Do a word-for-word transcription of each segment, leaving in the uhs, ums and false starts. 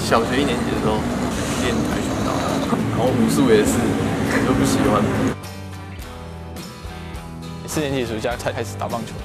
小学一年级的时候练跆拳道，然后武术也是，我就不喜欢。四年级暑假才开始打棒球。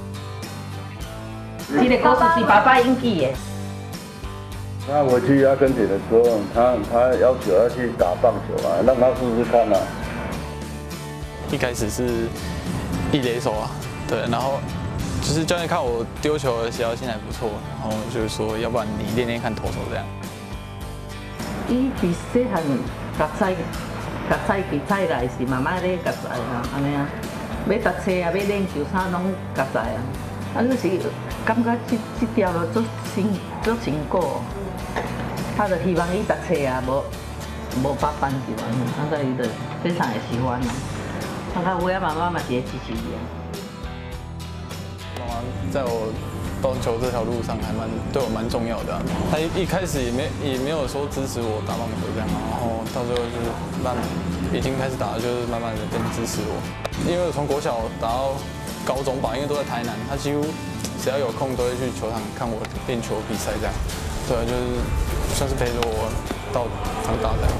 这个故事是爸爸引起的。 那我去阿根廷的时候，他他要求要去打棒球啊，让他试试看啊。 一开始是一垒手啊，对，然后就是教练看我丢球的协调性还不错，然后就是说，要不然你练练看投手这样。 伊伫细汉甲菜，甲菜去菜来是妈妈咧甲菜啊，安尼啊，要读册啊，要练球啥拢甲菜啊，啊，你是感觉这这条路做辛做辛苦，他就希望伊读册啊，无无八班就安尼，啊，所以伊就非常的喜欢啊。看看我妈妈嘛是会支持伊啊。 妈妈在我棒球这条路上还蛮对我蛮重要的、啊。他一一开始也没也没有说支持我打棒球这样，然后到最后就是慢已经开始打了，就是慢慢的更支持我。因为我从国小打到高中吧，因为都在台南，他几乎只要有空都会去球场看我练球比赛这样。对啊，就是算是陪着我到长大这样。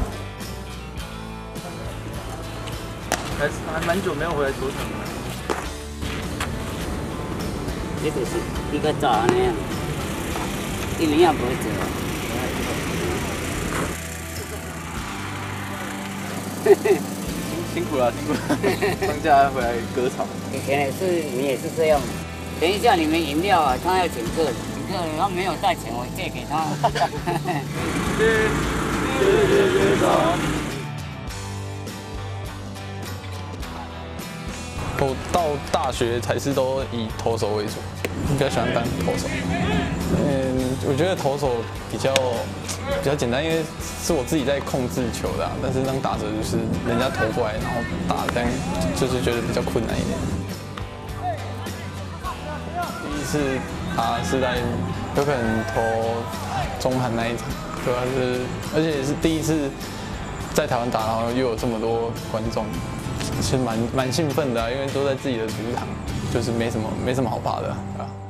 还还蛮久没有回来球场了。 这就是比较早安尼啊，一年也不会做。 辛辛苦了，辛苦了，放假回来割草。 以前也是，你也是这样。等一下你们饮料啊，他要请客，请客他没有带钱，我借给他。 谢谢谢谢长。我到大学才是都以投手为主，比较喜欢当投手。嗯，我觉得投手比较比较简单，因为是我自己在控制球的、啊，但是当打者就是人家投过来，然后打，但就是觉得比较困难一点。第一次打是在有可能投中盘那一场，对吧、啊？就是而且也是第一次在台湾打，然后又有这么多观众。其实蛮蛮兴奋的、啊，因为都在自己的主场，就是没什么没什么好怕的啊。